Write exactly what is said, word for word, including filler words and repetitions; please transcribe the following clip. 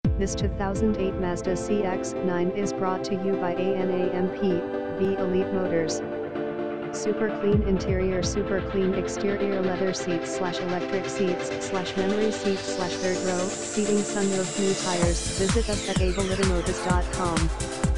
This two thousand eight Mazda C X nine is brought to you by A and V Elite Motors. Super clean interior, super clean exterior, leather seats slash electric seats slash memory seats slash third row seating, sunroof, new tires. Visit us at a v elite motors dot com.